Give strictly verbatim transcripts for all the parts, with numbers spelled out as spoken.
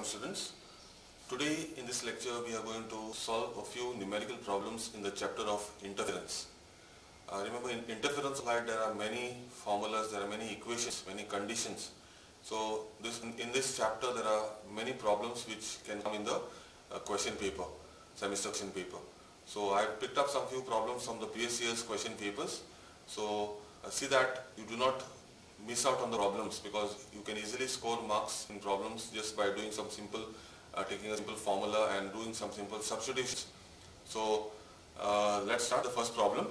Welcome students. Today in this lecture we are going to solve a few numerical problems in the chapter of interference. Uh, remember, in interference of light there are many formulas, there are many equations, many conditions. So this in, in this chapter there are many problems which can come in the uh, question paper, semester question paper. So I have picked up some few problems from the previous year's question papers. So uh, see that you do not miss out on the problems, because you can easily score marks in problems just by doing some simple, uh, taking a simple formula and doing some simple substitutions. So uh, let's start the first problem.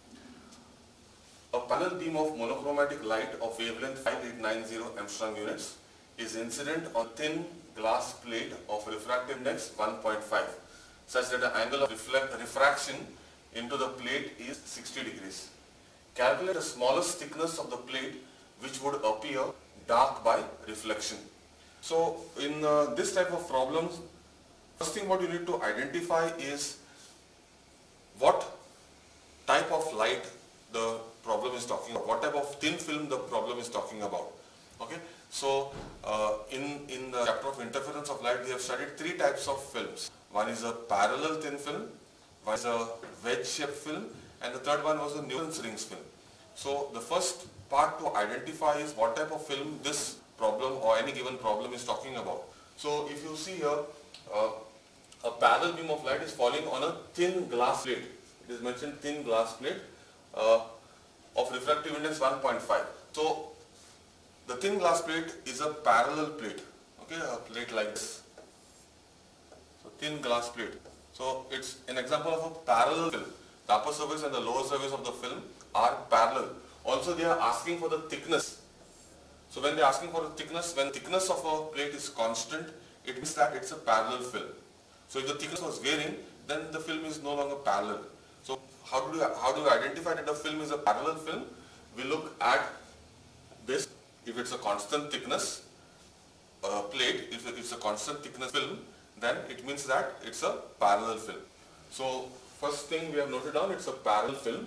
A parallel beam of monochromatic light of wavelength five eight nine zero Armstrong units is incident on thin glass plate of refractive index one point five, such that the angle of reflect, refraction into the plate is sixty degrees. Calculate the smallest thickness of the plate which would appear dark by reflection. So in uh, this type of problems, first thing what you need to identify is what type of light the problem is talking about, what type of thin film the problem is talking about. Okay, so uh, in, in the chapter of interference of light we have studied three types of films. One is a parallel thin film, one is a wedge shaped film, and the third one was a Newton's rings film. So the first part to identify is what type of film this problem or any given problem is talking about. So if you see here, uh, a parallel beam of light is falling on a thin glass plate. It is mentioned thin glass plate uh, of refractive index one point five. So the thin glass plate is a parallel plate, okay, a plate like this. So thin glass plate. So it's an example of a parallel film. The upper surface and the lower surface of the film are parallel. Also they are asking for the thickness. So when they are asking for the thickness, when thickness of a plate is constant, it means that it's a parallel film. So if the thickness was varying, then the film is no longer parallel. So how do you, how do you identify that the film is a parallel film? We look at this. If it's a constant thickness uh, plate, if it's a constant thickness film, then it means that it's a parallel film. So first thing we have noted down, it's a parallel film.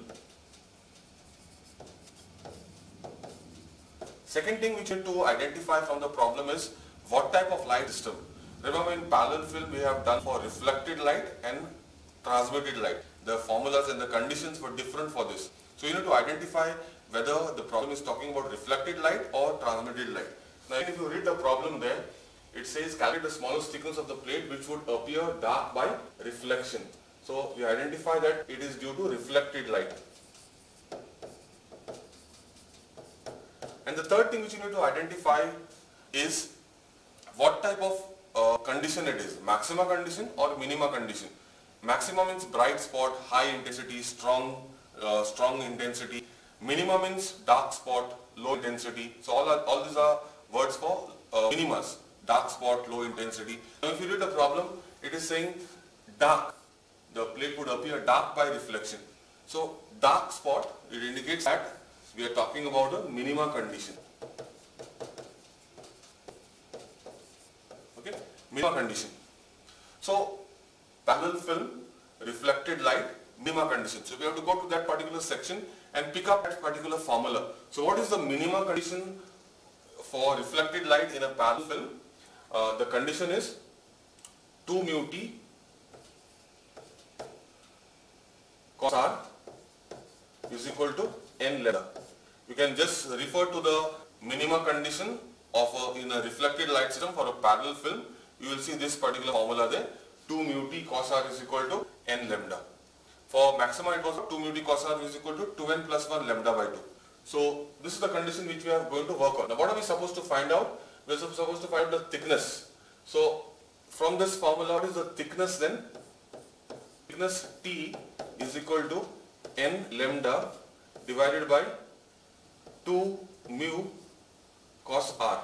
Second thing which we need to identify from the problem is what type of light system. Remember, in parallel film we have done for reflected light and transmitted light. The formulas and the conditions were different for this. So you need to identify whether the problem is talking about reflected light or transmitted light. Now if you read the problem there, it says calculate the smallest thickness of the plate which would appear dark by reflection. So we identify that it is due to reflected light. And the third thing which you need to identify is what type of uh, condition it is, maxima condition or minima condition. Maxima means bright spot, high intensity, strong, uh, strong intensity. Minima means dark spot, low intensity. So all, are, all these are words for uh, minimas, dark spot, low intensity. Now if you read the problem, it is saying dark. The plate would appear dark by reflection. So dark spot, it indicates that we are talking about a minima condition. Okay, minima condition. So parallel film, reflected light, minima condition. So we have to go to that particular section and pick up that particular formula. So what is the minima condition for reflected light in a parallel film? Uh, the condition is two mu t cos r is equal to n lambda. You can just refer to the minima condition of a, in a reflected light system for a parallel film. You will see this particular formula there. two mu t cos r is equal to n lambda. For maxima it was two mu t cos r is equal to two n plus one lambda by two. So this is the condition which we are going to work on. Now what are we supposed to find out? We are supposed to find out the thickness. So from this formula, what is the thickness then? Thickness T is equal to n lambda divided by two mu cos r.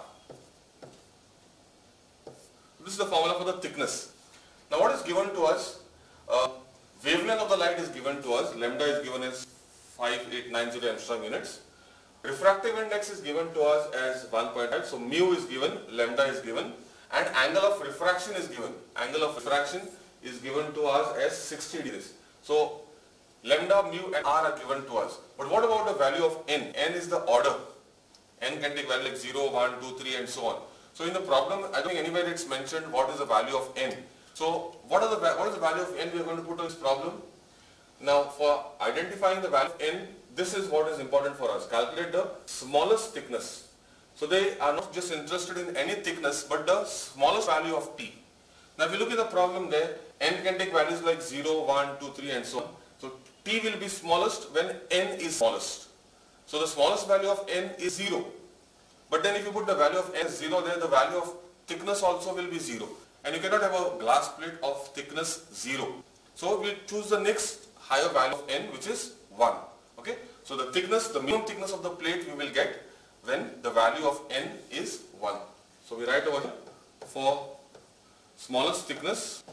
This is the formula for the thickness. Now what is given to us? Uh, wavelength of the light is given to us. Lambda is given as five eight nine zero Armstrong units. Refractive index is given to us as one point five. So mu is given, lambda is given, and angle of refraction is given. Angle of refraction is given to us as sixty degrees. So lambda, mu and r are given to us. But what about the value of n? N is the order. N can take value like zero, one, two, three and so on. So in the problem, I don't think anywhere it's mentioned what is the value of n. So what, are the, what is the value of n we are going to put on this problem? Now for identifying the value of n, this is what is important for us. Calculate the smallest thickness. So they are not just interested in any thickness but the smallest value of t. Now if you look at the problem there, n can take values like zero, one, two, three and so on. So t will be smallest when n is smallest. So the smallest value of n is zero. But then if you put the value of n as zero there, the value of thickness also will be zero. And you cannot have a glass plate of thickness zero. So we choose the next higher value of n, which is one. Okay? So the thickness, the minimum thickness of the plate we will get when the value of n is one. So we write over here for smallest thickness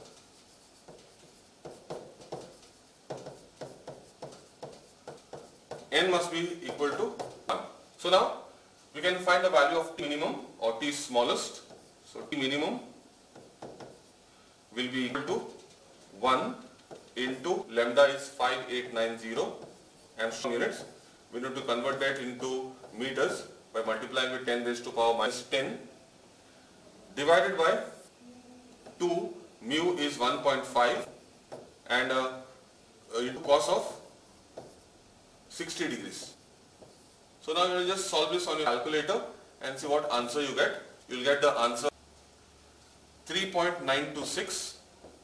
n must be equal to one. So now we can find the value of t minimum or t smallest. So t minimum will be equal to one into lambda is five eight nine zero Armstrong units. We need to convert that into meters by multiplying with ten raised to power minus ten divided by two, mu is one point five and uh, uh, into cos of sixty degrees. So now you will just solve this on your calculator and see what answer you get. You will get the answer three point nine two six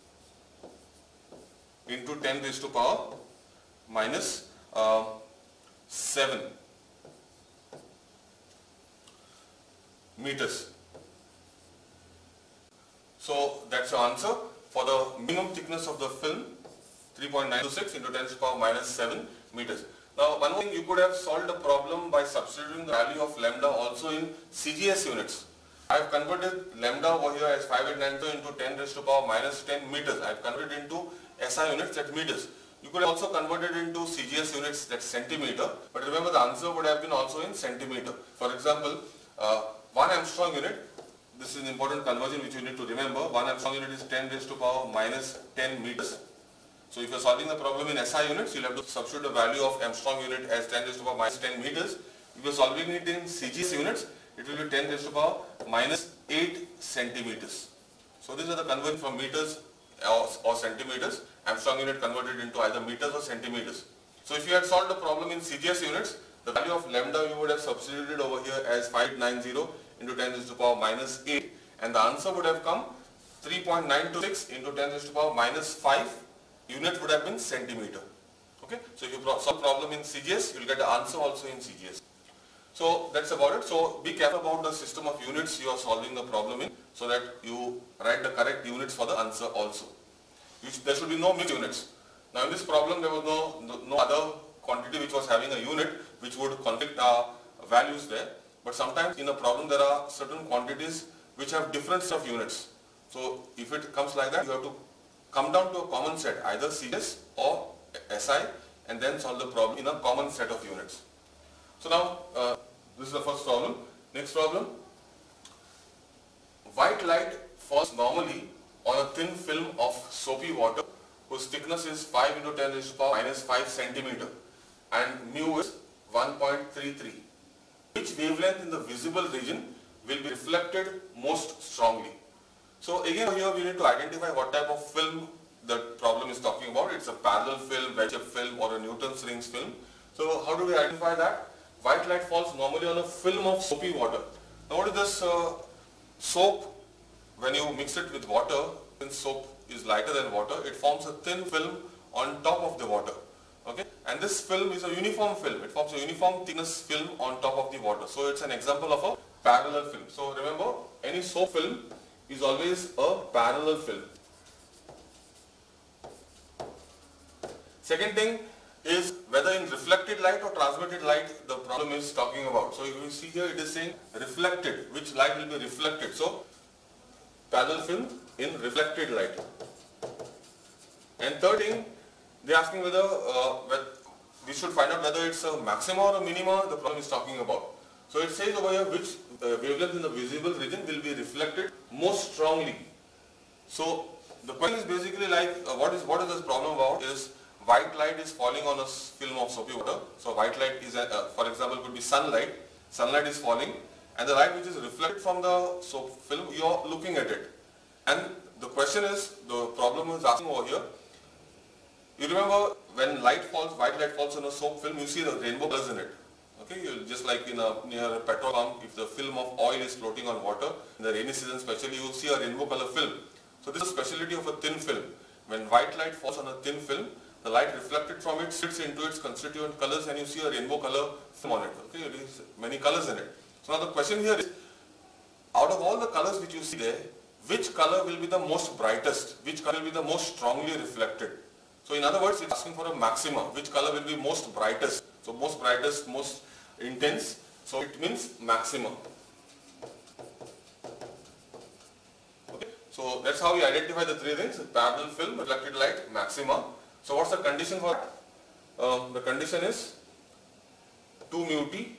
into ten raised to power minus uh, seven meters. So that's the answer for the minimum thickness of the film, three point nine two six into ten to the power minus seven meters. Now one more thing, you could have solved the problem by substituting the value of lambda also in C G S units. I have converted lambda over here as five eight nine zero into ten raised to the power minus ten meters. I have converted into S I units, that's meters. You could have also converted into C G S units, that's centimeter. But remember the answer would have been also in centimeter. For example, uh, one Armstrong unit, this is an important conversion which you need to remember. one Armstrong unit is ten raised to the power minus ten meters. So if you are solving the problem in S I units, you will have to substitute the value of Armstrong unit as ten raised to the power minus ten meters. If you are solving it in C G S units, it will be ten raised to the power minus eight centimeters. So these are the conversion from meters or, or centimeters. Armstrong unit converted into either meters or centimeters. So if you had solved the problem in C G S units, the value of lambda you would have substituted over here as five eight nine zero into ten raised to the power minus eight, and the answer would have come three point nine two six into ten raised to the power minus five. Unit would have been centimeter. Okay, so if you solve problem in C G S, you will get the answer also in C G S. So that's about it. So be careful about the system of units you are solving the problem in, so that you write the correct units for the answer also. You sh there should be no mixed units. Now in this problem there was no, no, no other quantity which was having a unit which would conflict our values there. But sometimes in a problem there are certain quantities which have different set of units. So if it comes like that, you have to come down to a common set, either C G S or S I, and then solve the problem in a common set of units. So now, uh, this is the first problem. Next problem. White light falls normally on a thin film of soapy water whose thickness is five into ten raised to the power minus five centimeter and mu is one point three three. Which wavelength in the visible region will be reflected most strongly? So again here we need to identify what type of film the problem is talking about. It's a parallel film, wedge film or a Newton's rings film. So how do we identify that? White light falls normally on a film of soapy water. Now what is this uh, soap? When you mix it with water, since soap is lighter than water, it forms a thin film on top of the water. Okay, and this film is a uniform film. It forms a uniform thickness film on top of the water. So it's an example of a parallel film. So remember, any soap film is always a parallel film. Second thing is whether in reflected light or transmitted light the problem is talking about. So you will see here it is saying reflected, which light will be reflected. So parallel film in reflected light. And third thing, they are asking whether, uh, whether we should find out whether it's a maxima or a minima the problem is talking about. So it says over here which uh, wavelength in the visible region will be reflected most strongly. So the question is basically like uh, what is what is this problem about is white light is falling on a film of soapy water. So white light is, a, uh, for example, could be sunlight. Sunlight is falling and the light which is reflected from the soap film, you are looking at it. And the question is, the problem is asking over here, you remember when light falls, white light falls on a soap film, you see the rainbow colors in it. Okay, you, just like in a, near a petrol pump, if the film of oil is floating on water, in the rainy season especially, you see a rainbow color film. So this is a speciality of a thin film. When white light falls on a thin film, the light reflected from it splits into its constituent colors and you see a rainbow color film on it. Okay, there is many colors in it. So now the question here is, out of all the colors which you see there, which color will be the most brightest? Which color will be the most strongly reflected? So in other words, it's asking for a maxima. Which color will be most brightest? So most brightest, most intense. So it means maxima. Okay. So that's how we identify the three things: parallel film, reflected light, maxima. So what's the condition for that? Um, the condition is two mu t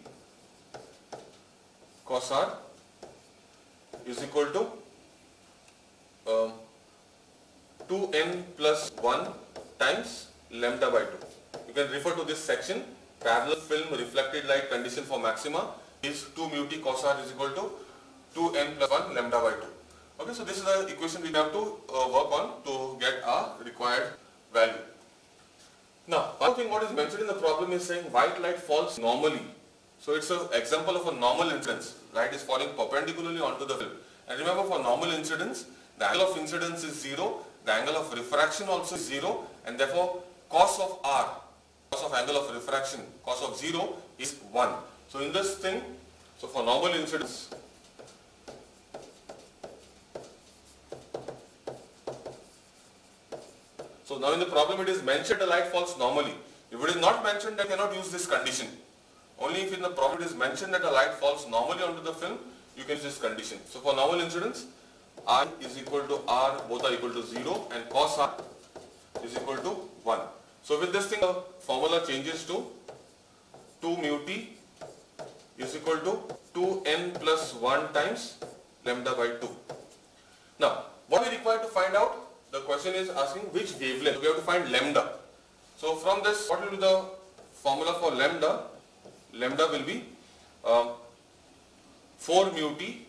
cos r is equal to um, two n plus one times lambda by two. You can refer to this section. Parallel film reflected light condition for maxima is two mu t cos r is equal to two n plus one lambda by two. Okay, so this is the equation we have to uh, work on to get our required value. Now, one thing what is mentioned in the problem is saying white light falls normally. So it's an example of a normal incidence. Light is falling perpendicularly onto the film. And remember, for normal incidence, the angle of incidence is zero, the angle of refraction also is zero, and therefore cos of r, cos of angle of refraction, cos of zero is one. So in this thing, so for normal incidence, so now in the problem it is mentioned the light falls normally. If it is not mentioned, I cannot use this condition. Only if in the problem it is mentioned that the light falls normally onto the film, you can use this condition. So for normal incidence, R is equal to R, both are equal to zero, and cos R is equal to one. So with this thing, the formula changes to two mu t is equal to two n plus one times lambda by two. Now, what we require to find out? The question is asking which wavelength. We have to find lambda. So from this, what will be the formula for lambda? Lambda will be um, four mu t,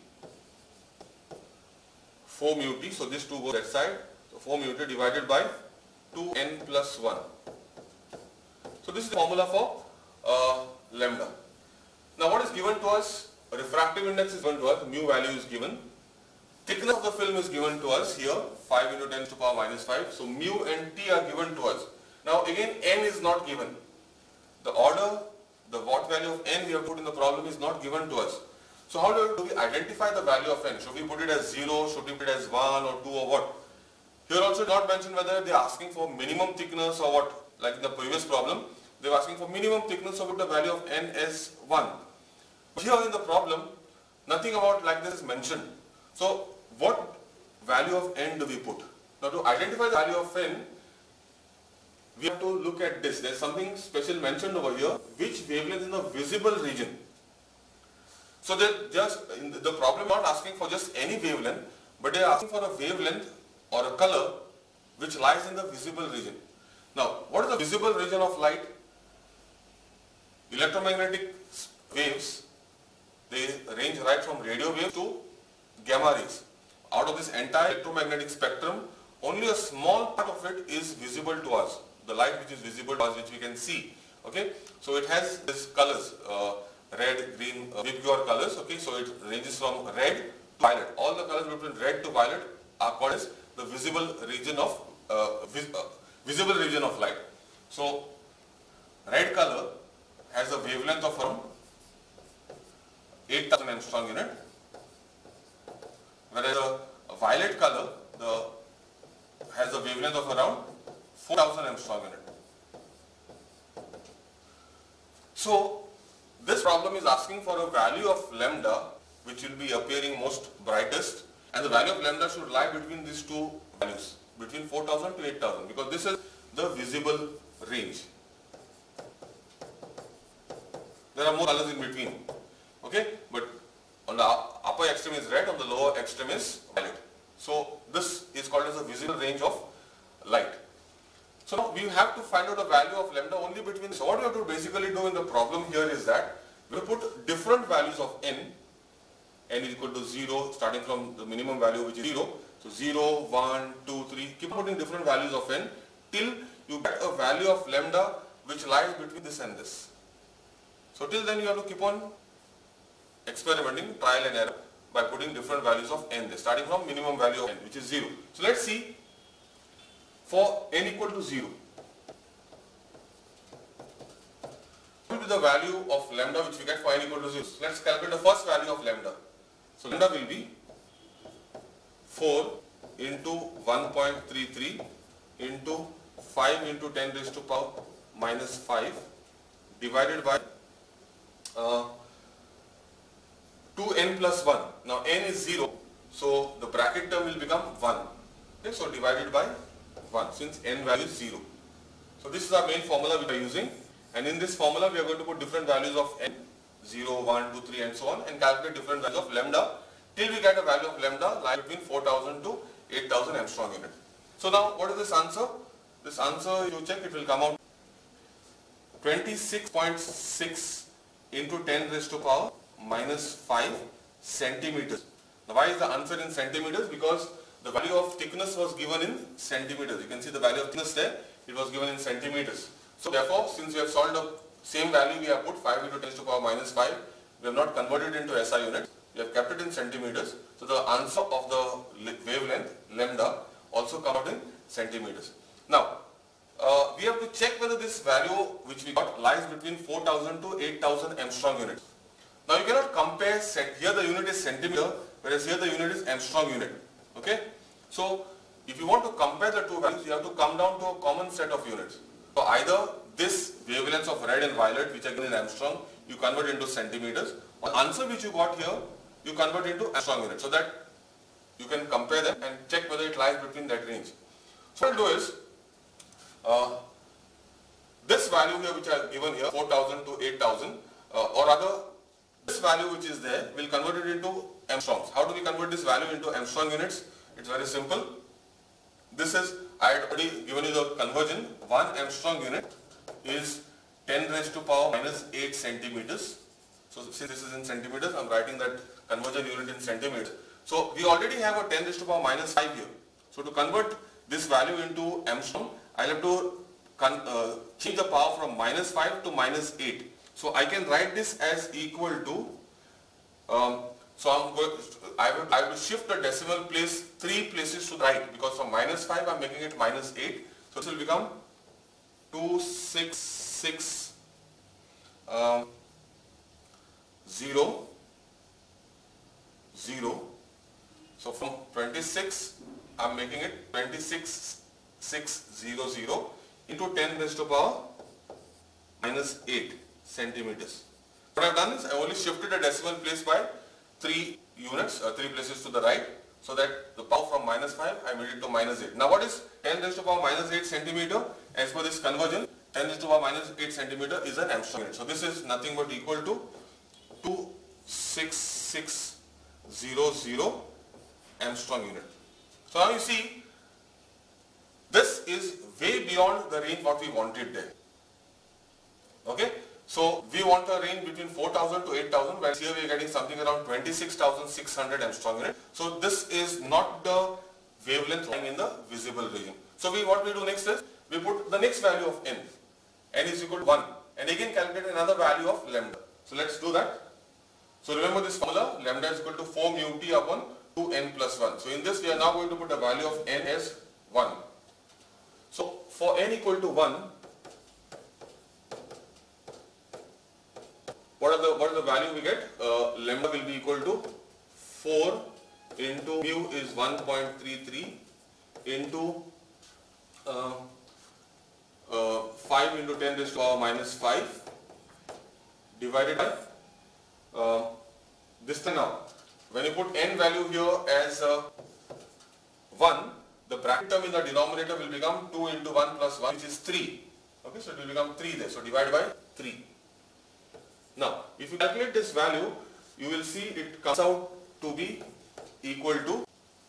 four mu t, so this two goes that side, so four mu t divided by two n plus one. So this is the formula for uh, lambda. Now what is given to us? Refractive index is given to us, mu value is given. Thickness of the film is given to us here, five into ten to the power minus five. So mu and t are given to us. Now again, n is not given. The order, the watt value of n we have put in the problem is not given to us. So how do we identify the value of n? Should we put it as zero, should we put it as one or two or what? Here also not mentioned whether they are asking for minimum thickness or what. Like in the previous problem, they were asking for minimum thickness, so put the value of n as one. But here in the problem, nothing about like this is mentioned. So what value of n do we put? Now to identify the value of n, we have to look at this. There is something special mentioned over here, which wavelength in the visible region. So they just in the, the problem is not asking for just any wavelength, but they are asking for a wavelength or a color which lies in the visible region. Now, what is the visible region of light? Electromagnetic waves, they range right from radio waves to gamma rays. Out of this entire electromagnetic spectrum, only a small part of it is visible to us. The light which is visible to us, which we can see. Okay, so it has these colors, uh, red, green, uh, pure colors. Okay, so it ranges from red to violet. All the colors between red to violet are called as the visible region of uh, vis uh, visible region of light. So red color has a wavelength of around eight thousand angstrom unit, whereas a, a violet color the has a wavelength of around four thousand angstrom unit. So this problem is asking for a value of lambda which will be appearing most brightest, and the value of lambda should lie between these two values, between four thousand to eight thousand, because this is the visible range. There are more colors in between. Okay, but on the upper extreme is red, on the lower extreme is violet. So this is called as a visible range of light. So now we have to find out the value of lambda only between. So what we have to basically do in the problem here is that we put different values of n n is equal to zero, starting from the minimum value which is zero. So zero, one, two, three, keep putting different values of n till you get a value of lambda which lies between this and this. So till then you have to keep on experimenting, trial and error, by putting different values of n there, starting from minimum value of n which is zero. So let's see, for n equal to zero, what will be the value of lambda which we get for n equal to zero? So let's calculate the first value of lambda. So lambda will be four into one point three three into five into ten raised to power minus five divided by uh, two n plus one. Now n is zero, so the bracket term will become one. Okay, so divided by one, since n value is zero. So this is our main formula we are using, and in this formula we are going to put different values of n, zero, one, two, three and so on, and calculate different values of lambda till we get a value of lambda lying between four thousand to eight thousand Armstrong unit. So now what is this answer? This answer, if you check, it will come out twenty-six point six into ten raised to power minus five centimeters. Now why is the answer in centimeters? Because the value of thickness was given in centimeters. You can see the value of thickness there, it was given in centimeters. So therefore, since we have solved the same value, we have put five into ten raised to power minus five, we have not converted into S I units, we have kept it in centimeters. So the answer of the wavelength lambda also comes out in centimeters. Now uh, we have to check whether this value which we got lies between four thousand to eight thousand Armstrong units. Now you cannot compare, here the unit is centimeter, whereas here the unit is Armstrong unit. Okay? So if you want to compare the two values, you have to come down to a common set of units. So either this wavelengths of red and violet, which are given in Armstrong, you convert into centimeters, or the answer which you got here, you convert into Armstrong units, so that you can compare them and check whether it lies between that range. So what I'll do is, uh, this value here which I have given here, four thousand to eight thousand, uh, or rather this value which is there, we'll convert it into Armstrongs. How do we convert this value into Armstrong units? It's very simple. This is, I had already given you the conversion. One Armstrong unit is ten raised to power minus eight centimeters. So since this is in centimeters, I'm writing that conversion unit in centimeters. So we already have a ten raised to power minus five here. So to convert this value into Armstrong, I'll have to uh, change the power from minus five to minus eight. So I can write this as equal to, um, so I'm going, I will, I will shift the decimal place three places to the right, because from minus five I'm making it minus eight. So this will become two six six um, zero zero. So from twenty-six I'm making it twenty-six six zero zero into ten raised to power minus eight centimeters. What I've done is I only shifted a decimal place by three units, uh, three places to the right, so that the power from minus five I made it to minus eight. Now what is ten raised to power minus eight centimeter? As per this conversion, ten raised to power minus eight centimeter is an Armstrong unit. So this is nothing but equal to two six six zero zero Armstrong unit. So now you see, this is way beyond the range what we wanted there. Okay? So we want a range between four thousand to eight thousand, whereas here we are getting something around twenty-six thousand six hundred Armstrong unit. So this is not the wavelength lying in the visible region. So we what we do next is, we put the next value of n. n is equal to one. And again calculate another value of lambda. So let's do that. So remember this formula, lambda is equal to four mu t upon two n plus one. So in this we are now going to put a value of n as one. So for n equal to one, what are the what is the value we get? Uh, lambda will be equal to four into mu is one point three three into uh, uh, five into ten raised to power minus five divided by uh, this thing. Now when you put n value here as uh, one, the bracket term in the denominator will become two into one plus one, which is three. Okay, so it will become three there. So divide by three. Now, if you calculate this value, you will see it comes out to be equal to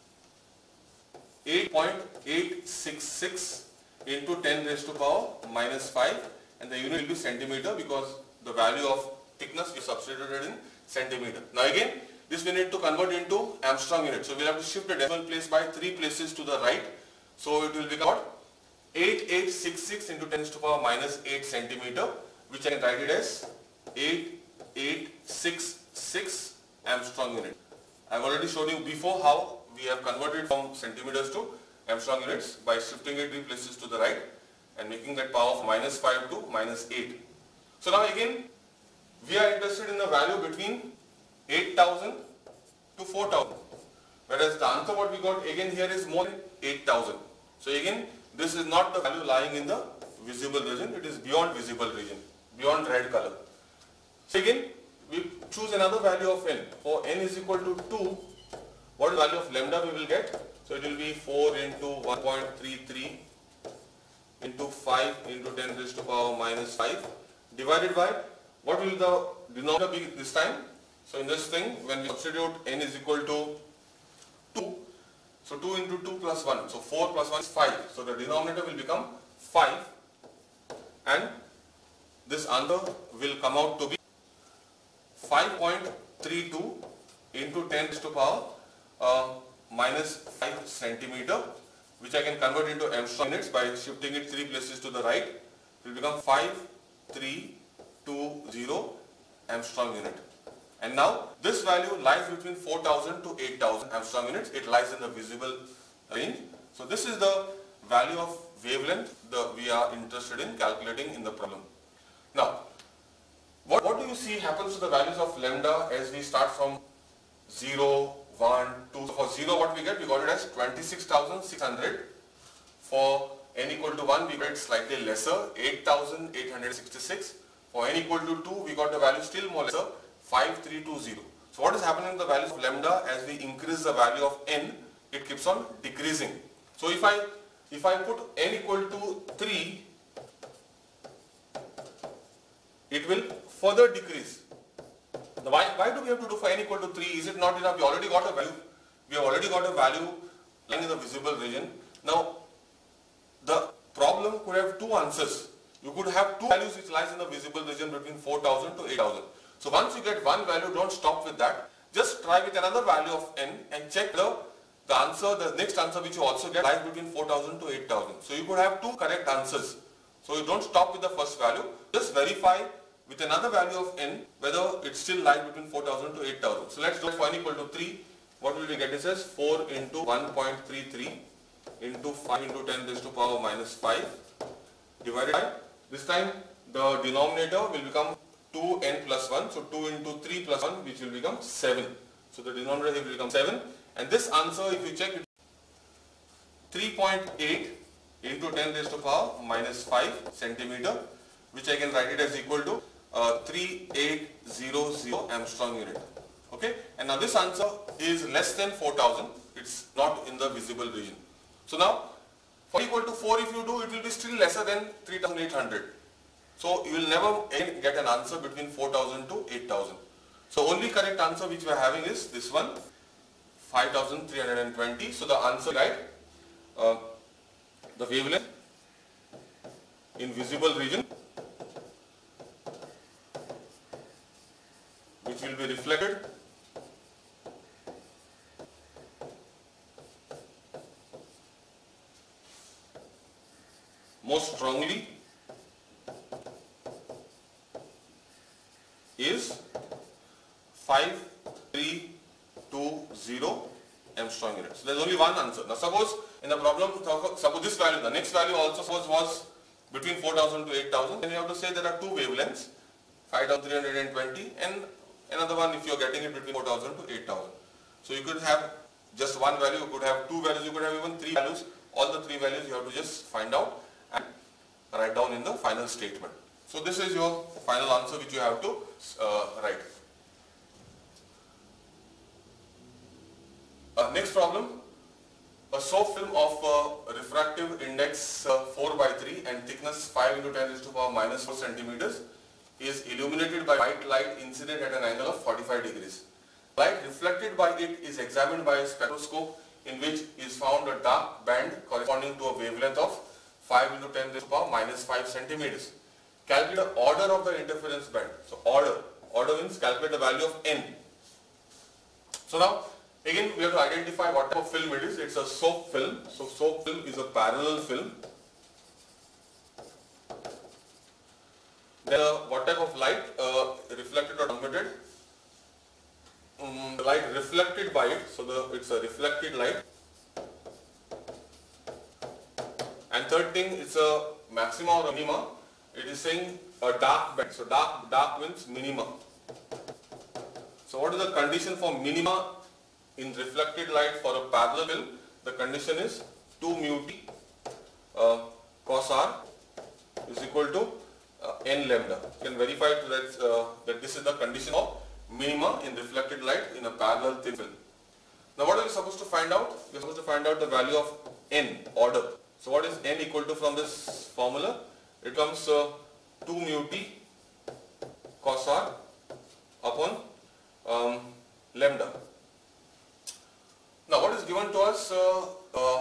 eight point eight six six into ten raised to power minus five, and the unit will be centimeter because the value of thickness is substituted in centimeter. Now again, This we need to convert into Armstrong unit. So we'll have to shift the decimal place by three places to the right. So it will become what? eight thousand eight hundred sixty-six into ten to the power minus eight centimeter, which I can write it as eight thousand eight hundred sixty-six Armstrong unit. I've already shown you before how we have converted from centimeters to Armstrong units by shifting it three places to the right and making that power of minus five to minus eight. So now again, we are interested in the value between eight thousand to four thousand, whereas the answer what we got again here is more than eight thousand. So again, this is not the value lying in the visible region, it is beyond visible region, beyond red color. So again, we choose another value of n. For n is equal to two, what is the value of lambda we will get? So it will be four into one point three three into five into ten raised to the power minus five divided by, what will the denominator be this time? So in this thing, when we substitute n is equal to two, so two into two plus one, so four plus one is five. So the denominator will become five and this answer will come out to be five point three two into ten raised to the power uh, minus five centimeter, which I can convert into Armstrong units by shifting it three places to the right. It will become five three two zero Armstrong unit. And now this value lies between four thousand to eight thousand Armstrong units. It lies in the visible range. So this is the value of wavelength that we are interested in calculating in the problem. Now, what, what do you see happens to the values of lambda as we start from zero, one, two. For zero what we get? We got it as twenty-six thousand six hundred. For n equal to one we get slightly lesser, eight thousand eight hundred sixty-six. For n equal to two we got the value still more lesser, five three two zero. So what is happening to the values of lambda as we increase the value of n? It keeps on decreasing. So if I if I put n equal to three, it will further decrease. Now why, why do we have to do for n equal to three? Is it not enough? We already got a value. We have already got a value lying in the visible region. Now the problem could have two answers. You could have two values which lies in the visible region between four thousand to eight thousand. So once you get one value, don't stop with that. Just try with another value of n and check the, the answer, the next answer which you also get lies between four thousand to eight thousand. So you could have two correct answers. So you don't stop with the first value. Just verify with another value of n whether it still lies between four thousand to eight thousand. So let's do for n equal to three. What will we get? It says four into one point three three into five into ten raised to the power minus five divided by, this time the denominator will become two n plus one. So two into three plus one, which will become seven. So the denominator will become seven. And this answer, if you check it, three point eight into ten raised to the power minus five centimeter, which I can write it as equal to uh, three thousand eight hundred Armstrong unit. Okay, and now this answer is less than four thousand. It's not in the visible region. So now for equal to four, if you do, it will be still lesser than three thousand eight hundred. So you will never again get an answer between four thousand to eight thousand. So only correct answer which we are having is this one, five thousand three hundred twenty. So the answer, right, uh, the wavelength in visible region, which will be reflected most strongly is five three two zero Armstrong units. So there is only one answer. Now suppose in the problem, suppose this value, the next value also suppose was between four thousand to eight thousand, then you have to say there are two wavelengths, five thousand three hundred twenty and another one if you are getting it between four thousand to eight thousand. So you could have just one value, you could have two values, you could have even three values. All the three values you have to just find out and write down in the final statement. So this is your final answer which you have to uh, write. Uh, next problem. A soap film of uh, refractive index uh, four by three and thickness five into ten raised to the power minus four centimeters is illuminated by white light incident at an angle of forty-five degrees. Light reflected by it is examined by a spectroscope in which is found a dark band corresponding to a wavelength of five into ten raised to the power minus five centimeters. Calculate the order of the interference band. So order, order means calculate the value of n. So now again we have to identify what type of film it is. It's a soap film. So soap film is a parallel film. Then uh, what type of light? Uh, reflected or transmitted? Um, the light reflected by it. So the it's a reflected light. And third thing, it's a maxima or a minima. It is saying a dark band. So dark dark means minima. So what is the condition for minima in reflected light for a parallel film? The condition is two mu t uh, cos r is equal to uh, n lambda. You can verify that uh, that this is the condition of minima in reflected light in a parallel thin film. Now what are we supposed to find out? We are supposed to find out the value of n, order. So what is n equal to from this formula? It comes uh, two mu t cos r upon um, lambda. Now what is given to us? Uh, uh,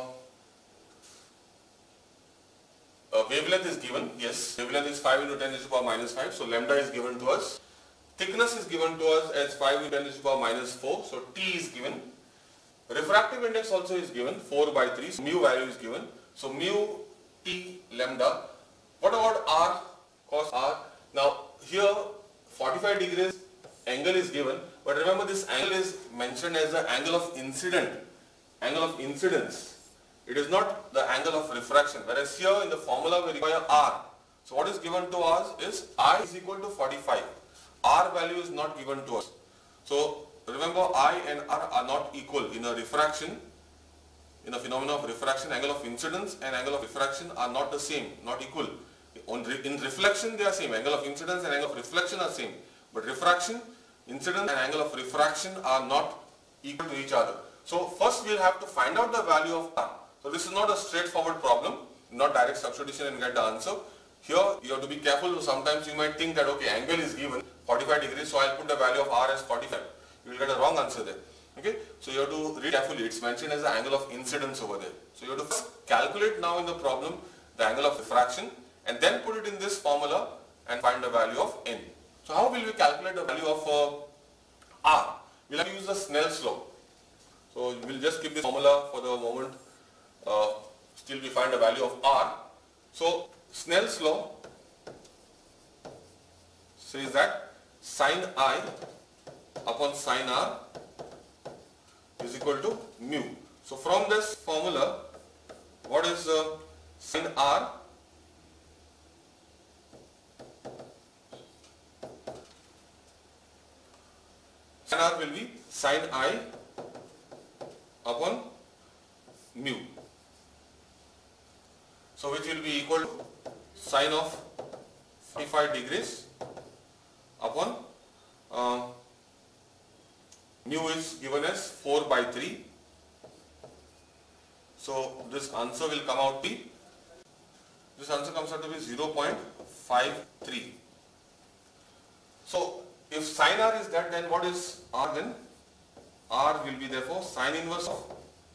uh, wavelength is given. Yes, wavelength is five into ten to the power minus five. So lambda is given to us. Thickness is given to us as five into ten to the power minus four. So t is given. Refractive index also is given, four by three. So mu value is given. So mu t lambda. What about r cos r? Now here forty-five degrees angle is given, but remember this angle is mentioned as the angle of incident, angle of incidence. It is not the angle of refraction. Whereas here in the formula we require r. So what is given to us is I is equal to forty-five. R value is not given to us. So remember I and R are not equal in a refraction. In a phenomenon of refraction, angle of incidence and angle of refraction are not the same, not equal. In reflection they are same, angle of incidence and angle of reflection are same. But refraction, incidence and angle of refraction are not equal to each other. So first we will have to find out the value of R. So this is not a straightforward problem, not direct substitution and get the answer. Here you have to be careful. Sometimes you might think that okay, angle is given forty-five degrees, so I will put the value of R as forty-five. You will get a wrong answer there. Okay, so you have to read carefully. It's mentioned as the angle of incidence over there. So you have to first calculate now in the problem the angle of refraction and then put it in this formula and find the value of n. So how will we calculate the value of uh, R? We'll have to use the Snell's law. So we'll just keep this formula for the moment. Uh, still we find the value of R. So Snell's law says that sin I upon sin R is equal to mu. So from this formula, what is uh, sin R? Sin R will be sin I upon mu. So which will be equal to sine of forty-five degrees upon uh, mu is given as four by three. So this answer will come out to be, this answer comes out to be zero point five three. So if sin R is that, then what is R then? R will be therefore sine inverse of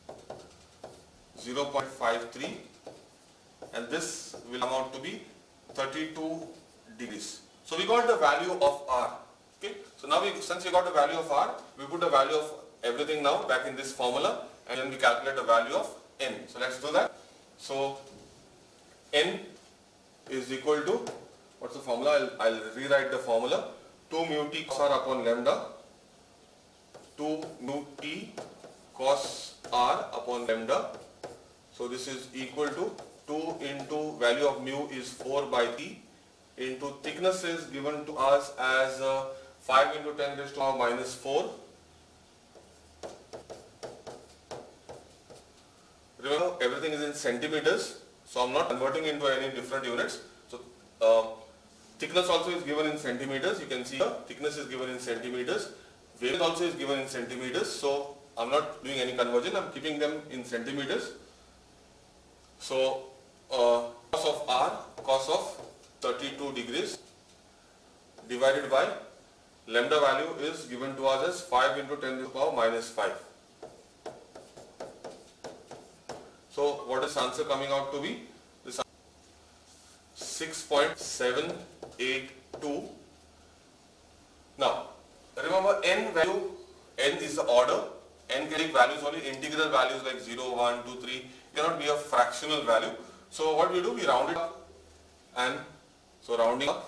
zero point five three and this will come out to be thirty-two degrees. So we got the value of R. Okay. So now we, since we got the value of R, we put the value of everything now back in this formula and then we calculate the value of n. So let's do that. So n is equal to, what's the formula? I'll, I'll rewrite the formula. two mu t cos r upon lambda. two mu t cos r upon lambda. So this is equal to two into value of mu is four by t into thickness is given to us as uh, five into ten raised to the power minus four. Remember everything is in centimeters, so I am not converting into any different units. So uh, thickness also is given in centimeters. You can see here thickness is given in centimeters. Wavelength also is given in centimeters. So I am not doing any conversion. I am keeping them in centimeters. So uh, cos of R, cos of thirty-two degrees divided by lambda value is given to us as five into ten to the power minus five. So what is answer coming out to be? This six point seven eight two. Now remember n value, n is the order. N can take values only integral values like zero, one, two, three. It cannot be a fractional value. So what we do, we round it up, and so rounding up,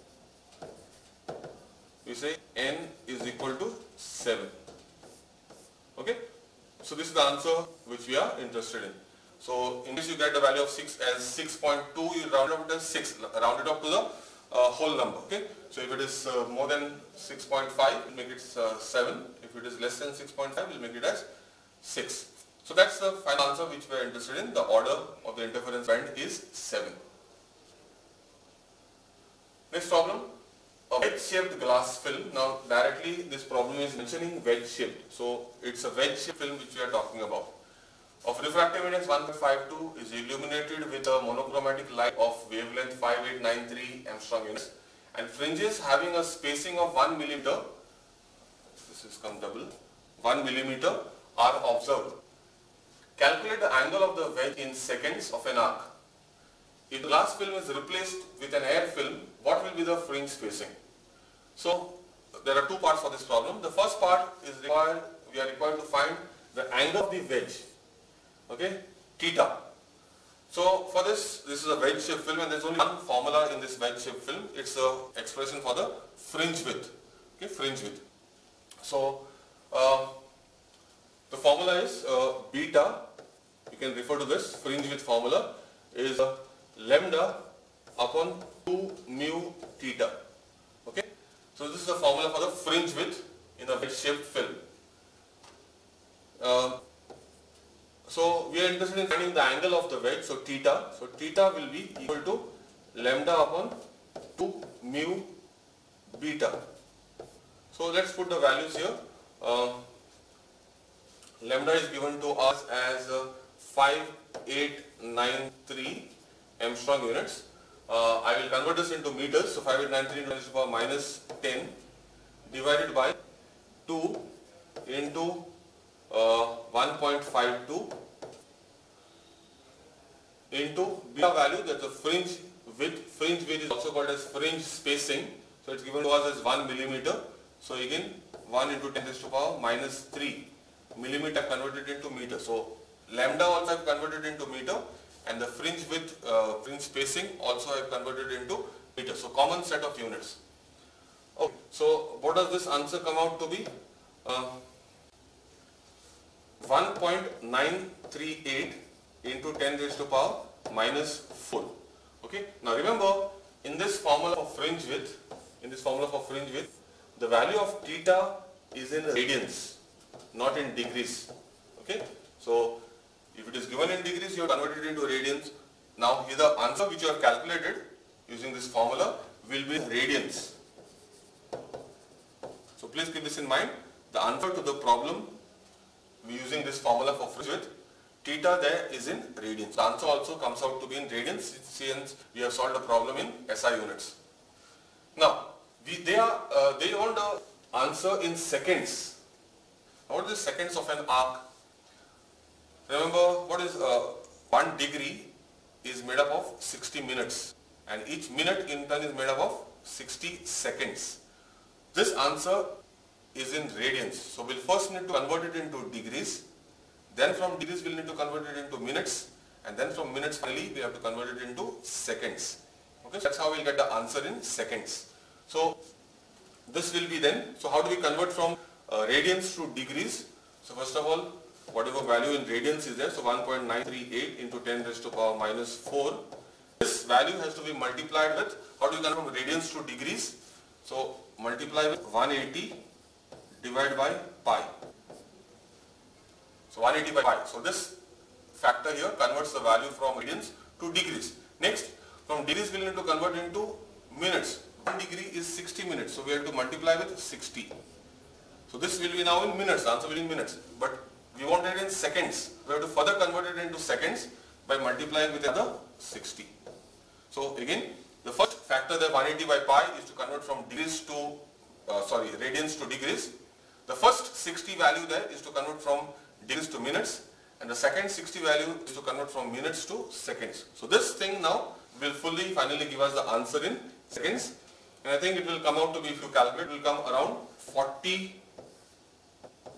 we say n is equal to seven. Okay. So this is the answer which we are interested in. So in case you get the value of six as six point two, you round it up to six, round it up to the uh, whole number. Okay. So if it is uh, more than six point five, we'll make it uh, seven. If it is less than six point five, we'll make it as six. So that's the final answer which we are interested in. The order of the interference band is seven. Next problem. A wedge-shaped glass film. Now directly this problem is mentioning wedge-shaped. So it's a wedge-shaped film which we are talking about. Of refractive index one point five two is illuminated with a monochromatic light of wavelength five eight nine three Armstrong units, and fringes having a spacing of one millimeter, this is come double, one millimeter are observed. Calculate the angle of the wedge in seconds of an arc. If the glass film is replaced with an air film, what will be the fringe spacing? So there are two parts for this problem. The first part is required, we are required to find the angle of the wedge. Okay, theta. So for this, this is a wedge shaped film, and there is only one formula in this wedge shaped film. It's the expression for the fringe width. Okay, fringe width. So uh, the formula is uh, beta. You can refer to this fringe width formula is uh, lambda upon two mu theta. Okay, so this is the formula for the fringe width in a wedge shaped film. Uh, So we are interested in finding the angle of the wedge, so theta. So theta will be equal to lambda upon two mu beta. So let's put the values here. Uh, lambda is given to us as uh, five eight nine three Armstrong units. Uh, I will convert this into meters. So five eight nine three into ten to the power minus ten divided by two into uh, one point five two into beta value, that's the fringe width. Fringe width is also called as fringe spacing. So it's given to us as one millimeter. So again one into ten to the power minus three millimeter converted into meter. So lambda also I have converted into meter, and the fringe width, uh, fringe spacing also I have converted into meter. So common set of units. Okay. So what does this answer come out to be? Uh, one point nine three eight into ten raised to power minus four. Okay. Now remember, in this formula for fringe width, in this formula for fringe width, the value of theta is in radians, not in degrees. Okay. So if it is given in degrees, you have converted it into radians. Now here the answer which you have calculated using this formula will be radians. So please keep this in mind. The answer to the problem using this formula for fringe width, theta there is in radians. The answer also comes out to be in radians since we have solved the problem in S I units. Now we, they are uh, they want the answer in seconds. What is the seconds of an arc? Remember, what is uh, one degree is made up of sixty minutes, and each minute in turn is made up of sixty seconds. This answer is in radians. So we'll first need to convert it into degrees. Then from degrees we'll need to convert it into minutes, and then from minutes finally we have to convert it into seconds. Okay, so that's how we'll get the answer in seconds. So this will be then, so how do we convert from uh, radians to degrees? So first of all, whatever value in radians is there, so one point nine three eight into ten raised to power minus four, this value has to be multiplied with, how do we convert from radians to degrees? So multiply with one hundred eighty divided by pi. So one hundred eighty by pi. So this factor here converts the value from radians to degrees. Next, from degrees we will need to convert into minutes. one degree is sixty minutes. So we have to multiply with sixty. So this will be now in minutes. The answer will be in minutes. But we want it in seconds. We have to further convert it into seconds by multiplying with another sixty. So again, the first factor there, one hundred eighty by pi, is to convert from degrees to, uh, sorry, radians to degrees. The first sixty value there is to convert from degrees to minutes, and the second sixty value is to convert from minutes to seconds. So this thing now will fully finally give us the answer in seconds, and I think it will come out to be, if you calculate, it will come around forty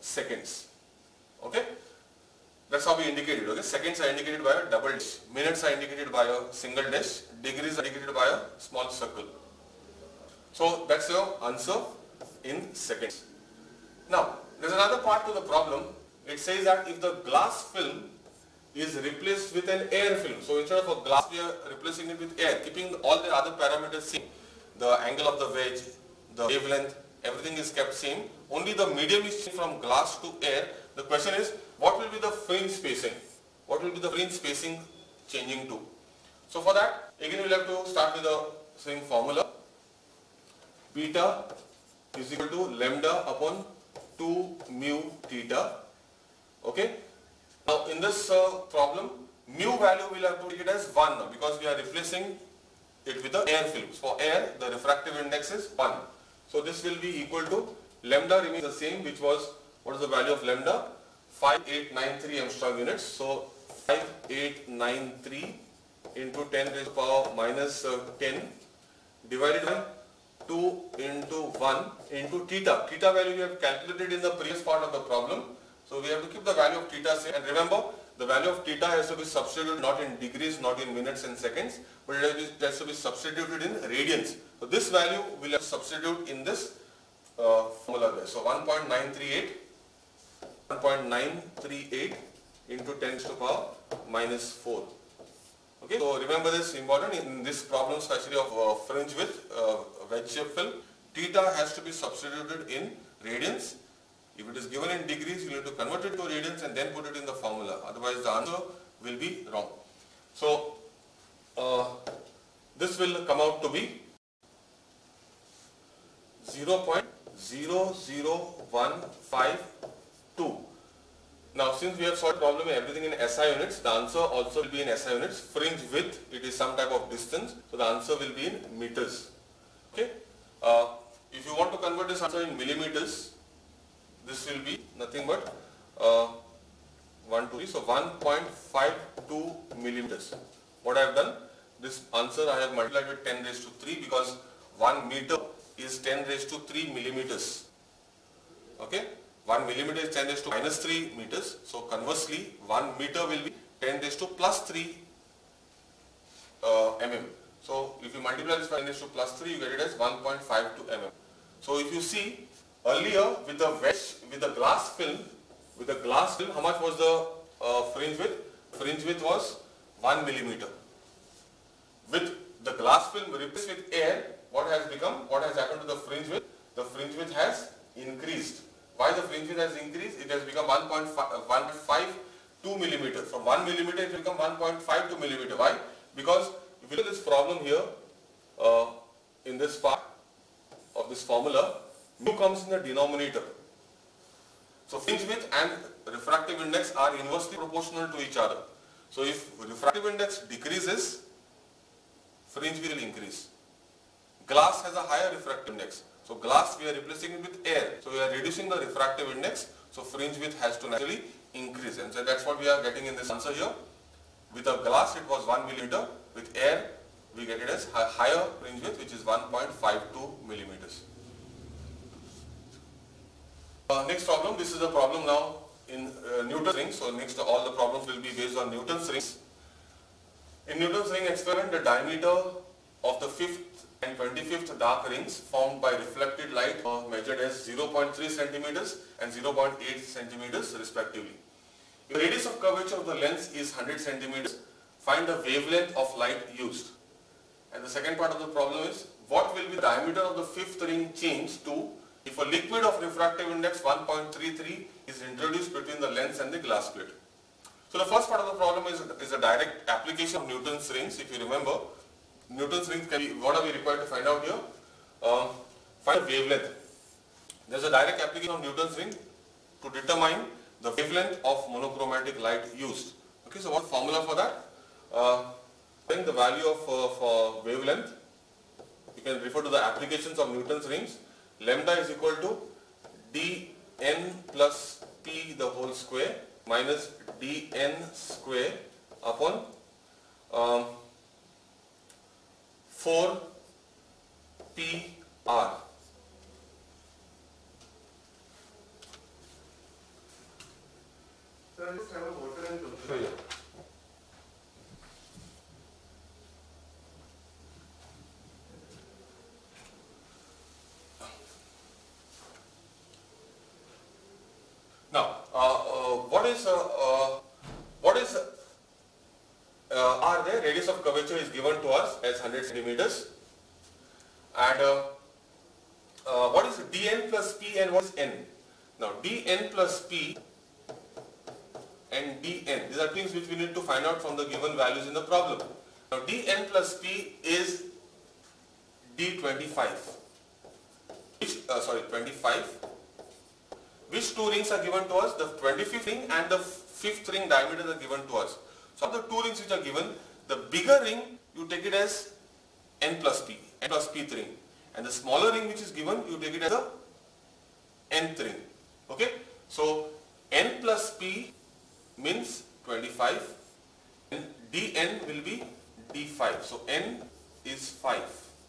seconds. Okay, that's how we indicate it. Okay, seconds are indicated by a double dash, minutes are indicated by a single dash, degrees are indicated by a small circle. So that's your answer in seconds. Now there's another part to the problem. It says that if the glass film is replaced with an air film, so instead of a glass we are replacing it with air, keeping all the other parameters same, the angle of the wedge, the wavelength, everything is kept same, only the medium is changed from glass to air. The question is, what will be the fringe spacing? What will be the fringe spacing changing to? So for that, again we will have to start with the same formula. Beta is equal to lambda upon two mu theta. Okay. Now in this uh, problem, mu value we will have to take it as one now, because we are replacing it with the air films. For air, the refractive index is one. So this will be equal to, lambda remains the same, which was, what is the value of lambda? five eight nine three Armstrong units. So five eight nine three into ten raised to the power minus uh, ten divided by two into one into theta. Theta value we have calculated in the previous part of the problem. So we have to keep the value of theta same, and remember the value of theta has to be substituted not in degrees, not in minutes and seconds, but it has, be, it has to be substituted in radians. So this value we will have to substitute in this uh, formula there. So one point nine three eight, one point nine three eight into ten to the power minus four. Okay, so remember this important in this problem, especially of uh, fringe width, uh, wedge shape film, theta has to be substituted in radians. If it is given in degrees, you need to convert it to radians and then put it in the formula. Otherwise, the answer will be wrong. So, uh, this will come out to be zero point zero zero one five two. Now, since we have solved the problem everything in S I units, the answer also will be in S I units. Fringe width, it is some type of distance, so the answer will be in meters. Okay. Uh, if you want to convert this answer in millimeters, this will be nothing but uh, one, two, three. So one point five two millimeters. What I have done, this answer I have multiplied with ten raised to three, because one meter is ten raised to three millimeters. Okay, one millimeter is ten raised to minus three meters. So conversely, one meter will be ten raised to plus three uh, mm. So if you multiply this by ten raised to plus three, you get it as one point five two millimeters. So if you see, earlier with the wedge, with the glass film, with the glass film, how much was the uh, fringe width? Fringe width was one millimeter. With the glass film replaced with air, what has become? What has happened to the fringe width? The fringe width has increased. Why the fringe width has increased? It has become one point five two millimeter. From one millimeter it has become one point five two millimeter. Why? Because if you look at this problem here, uh, in this part of this formula, mu comes in the denominator. So fringe width and refractive index are inversely proportional to each other. So if refractive index decreases, fringe width will increase. Glass has a higher refractive index. So glass we are replacing it with air. So we are reducing the refractive index. So fringe width has to naturally increase. And so that's what we are getting in this answer here. With a glass it was one millimeter. With air we get it as a higher fringe width, which is one point five two millimeters. Uh, next problem, this is a problem now in uh, Newton's ring. So next all the problems will be based on Newton's rings. In Newton's ring experiment, the diameter of the fifth and twenty-fifth dark rings formed by reflected light are measured as zero point three centimeters and zero point eight centimeters respectively. If the radius of curvature of the lens is one hundred centimeters, find the wavelength of light used. And the second part of the problem is, what will be the diameter of the fifth ring changed to if a liquid of refractive index one point three three is introduced between the lens and the glass plate. So the first part of the problem is, is a direct application of Newton's rings. If you remember, Newton's rings can be, what are we required to find out here? Uh, find the wavelength. There is a direct application of Newton's ring to determine the wavelength of monochromatic light used. Okay, so what formula for that? Uh, the value of uh, for wavelength, you can refer to the applications of Newton's rings. Lambda is equal to dn plus p the whole square minus dn square upon um, four p r. Sir, I just have a water and clothes. Sure, yeah. Now, uh, uh, what is uh, uh, what is uh, R there? Radius of curvature is given to us as one hundred centimeters, and uh, uh, what is dn plus p and what is n? Now, dn plus p and dn, these are things which we need to find out from the given values in the problem. Now, dn plus p is d twenty-five, which uh, sorry twenty-five. Which two rings are given to us? The twenty-fifth ring and the fifth ring diameter are given to us. So, of the two rings which are given, the bigger ring you take it as n plus p, n plus pth ring, and the smaller ring which is given you take it as the nth ring. Okay? So, n plus p means twenty-five, and dn will be d five. So, n is five.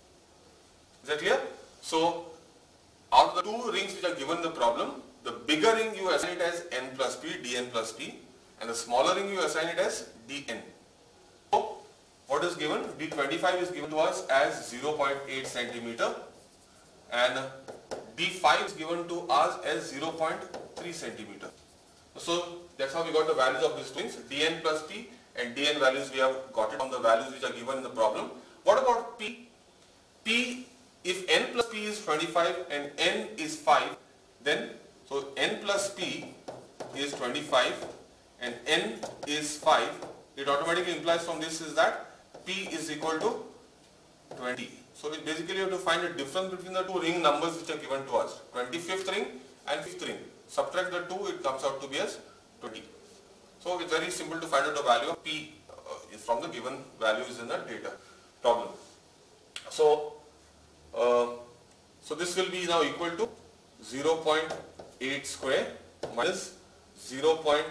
Is that clear? So, out of the two rings which are given in the problem, the bigger ring you assign it as n plus p, dn plus p, and the smaller ring you assign it as dn. So, what is given? d twenty-five is given to us as zero point eight centimeter, and d five is given to us as zero point three centimeter. So, that's how we got the values of these things. Dn plus p and dn values we have got it from the values which are given in the problem. What about p? P, if n plus p is twenty-five and n is five, then so n plus p is twenty-five and n is five. It automatically implies from this is that p is equal to twenty. So it basically you have to find a difference between the two ring numbers which are given to us, twenty-fifth ring and fifth ring. Subtract the two, it comes out to be as twenty. So it's very simple to find out the value of p uh, from the given values in the data problem. So uh, so this will be now equal to zero point eight square minus zero point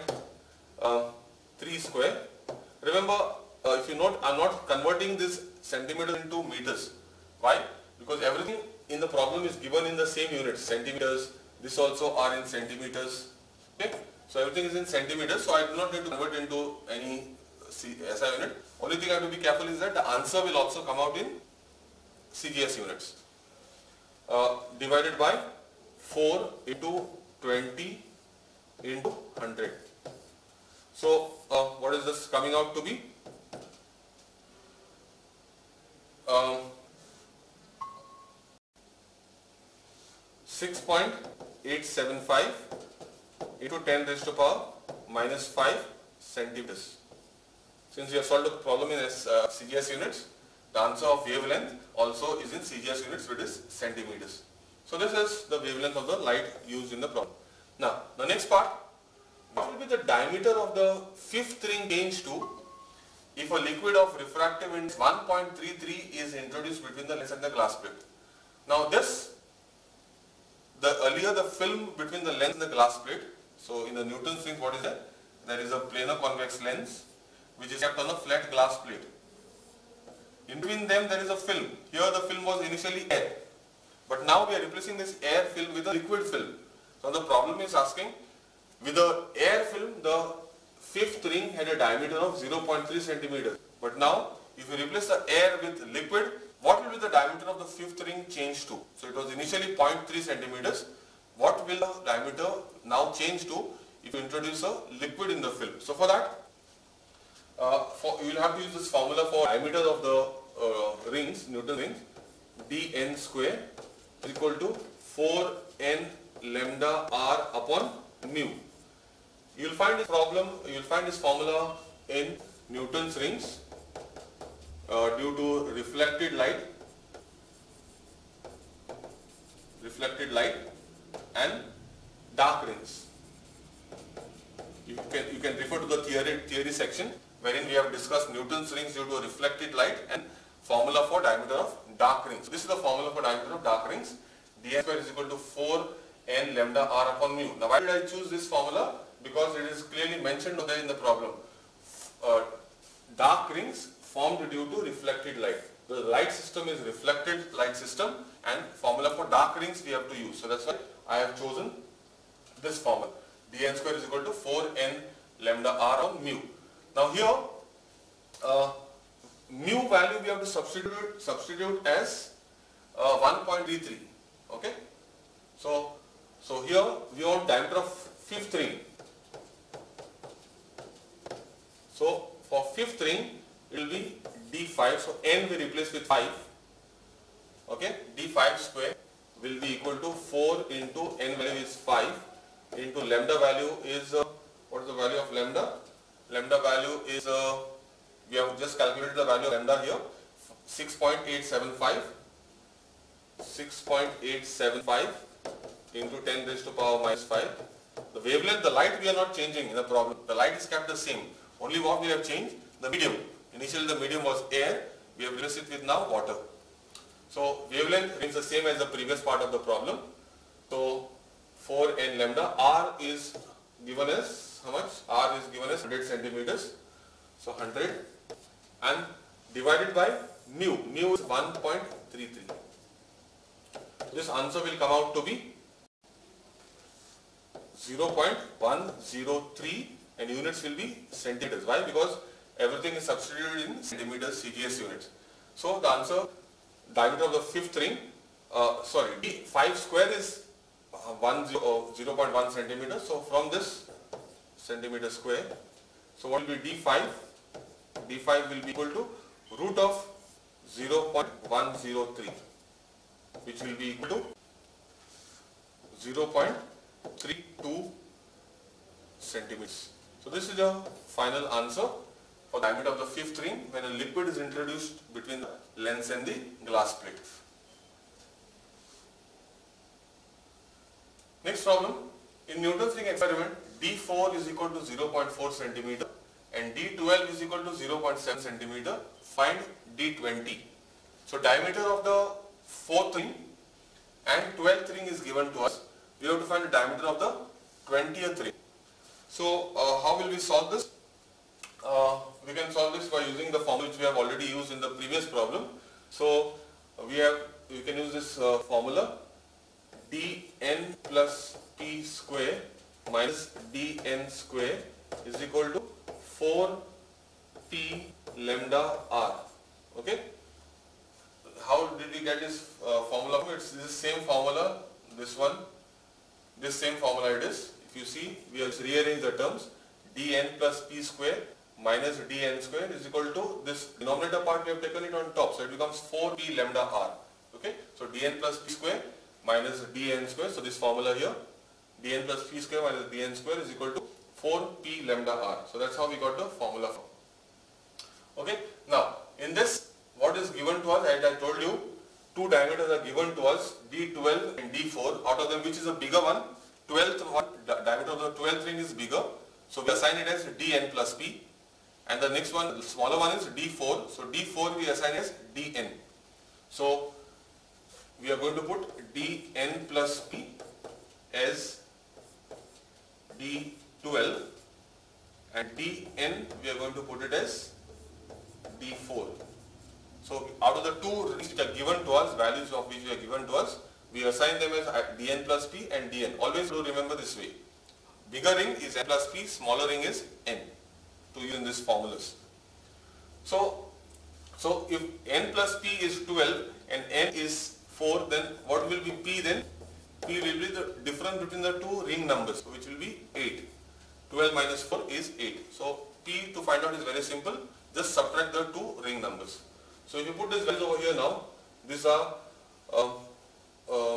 three square. Remember, uh, if you note, I am not converting this centimeter into meters. Why? Because everything in the problem is given in the same units, centimeters. This also are in centimeters. Okay? So everything is in centimeters. So I do not need to convert into any S I unit. Only thing I have to be careful is that the answer will also come out in C G S units. Uh, divided by four into twenty into one hundred. So, uh, what is this coming out to be? Um, six point eight seven five into ten raised to power minus five centimeters. Since we have solved the problem in uh, C G S units, the answer of wavelength also is in C G S units, which is centimeters. So this is the wavelength of the light used in the problem. Now, the next part, what will be the diameter of the fifth ring changed to if a liquid of refractive index one point three three is introduced between the lens and the glass plate. Now this, the earlier the film between the lens and the glass plate, so in the Newton's rings what is that? There is a planar convex lens which is kept on a flat glass plate. In between them there is a film. Here the film was initially air, but now we are replacing this air film with a liquid film. So the problem is asking, with the air film the fifth ring had a diameter of zero point three centimeters, but now if you replace the air with liquid, what will be the diameter of the fifth ring change to? So it was initially zero point three centimeters. What will the diameter now change to if you introduce a liquid in the film? So for that, uh, for, you will have to use this formula for diameter of the uh, rings, Newton rings. dn square is equal to four n lambda r upon mu. You will find this problem, you will find this formula in Newton's rings uh, due to reflected light, reflected light and dark rings. You can, you can refer to the theory, theory section wherein we have discussed Newton's rings due to reflected light and formula for diameter of dark rings. So this is the formula for diameter of dark rings. dn square is equal to four n lambda r upon mu. Now why did I choose this formula? Because it is clearly mentioned there in the problem. Uh, dark rings formed due to reflected light. The light system is reflected light system and formula for dark rings we have to use. So that's why I have chosen this formula. dn square is equal to four n lambda r on mu. Now here, uh, mu value we have to substitute substitute as uh, one point three three. Okay. So, so here we want diameter of fifth ring. So for fifth ring it will be d five. So n we replace with five. Okay. d five square will be equal to four into n value is five into lambda value is uh, what is the value of lambda? Lambda value is uh, we have just calculated the value of lambda here, six point eight seven five. six point eight seven five into ten raised to power minus five. The wavelength, the light we are not changing in the problem. The light is kept the same. Only what we have changed, the medium. Initially the medium was air, we have replaced it with now water. So wavelength remains the same as the previous part of the problem. So four n lambda, r is given as how much? R is given as one hundred centimeters. So one hundred and divided by mu. Mu is one point three three. This answer will come out to be zero point one zero three and units will be centimeters. Why? Because everything is substituted in centimeters, C G S units. So the answer, diameter of the fifth ring, uh, sorry, d five square is uh, zero point one centimeter. So from this centimeter square, so what will be d five? d five will be equal to root of zero point one zero three, which will be equal to zero point three two centimeters. So this is the final answer for diameter of the fifth ring when a liquid is introduced between the lens and the glass plate. Next problem, in Newton's ring experiment, d four is equal to zero point four centimeter and d twelve is equal to zero point seven centimeter. Find d twenty. So diameter of the fourth ring and twelfth ring is given to us. We have to find the diameter of the twentieth ring. So uh, how will we solve this? Uh, we can solve this by using the formula which we have already used in the previous problem. So uh, we have we can use this uh, formula, dn plus p square minus dn square is equal to four p lambda r. Okay. How did we get this uh, formula? It's this same formula, this one, this same formula it is. If you see, we have rearranged the terms. Dn plus p square minus dn square is equal to this denominator part we have taken it on top. So it becomes four p lambda r. Okay. So dn plus p square minus dn square. So this formula here, dn plus p square minus dn square is equal to four p lambda r. So that's how we got the formula from. Okay. Now in this, what is given to us, as I told you, two diameters are given to us, d twelve and d four. Out of them, which is a bigger one? twelfth one, diameter of the twelfth ring is bigger. So we assign it as dn plus p. And the next one, the smaller one is d four. So d four we assign as dn. So we are going to put dn plus p as d twelve and dn we are going to put it as d four. So out of the two rings which are given to us, values of which are given to us, we assign them as dn plus p and dn. Always do remember this way. Bigger ring is n plus p, smaller ring is n, to use in these formulas. So, so if n plus p is twelve and n is four, then what will be p then? P will be the difference between the two ring numbers, which will be eight. twelve minus four is eight. So p to find out is very simple. Just subtract the two ring numbers. So if you put this values over here now, these are um, um,